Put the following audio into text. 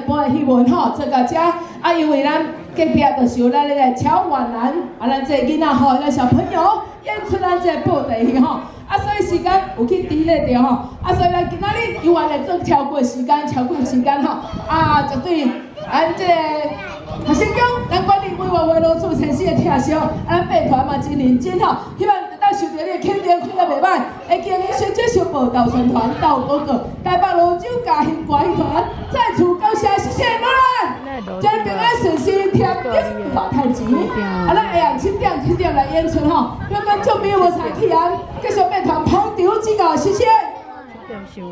般的翕文吼，做到遮啊，因为咱隔壁就是有咱那个乔婉兰啊，咱这囡仔吼，咱小朋友演出咱这布袋戏吼，啊，所以时间有去抵赖着吼，啊，所以咱今仔日有安尼做超过时间吼，啊，绝对咱这个学生讲，咱管理委员会罗处诚心的听惜，咱办团嘛真认真吼，希望得到受到你的肯定，看得袂歹，会经营宣传小报道宣传到广告，台北泸州嘉兴歌戏团再次感谢，谢谢你们，将平安顺心，添丁大太极，啊，咱下暗7点来演出吼，要观众朋友无才去啊，继续办团捧场指导，谢谢。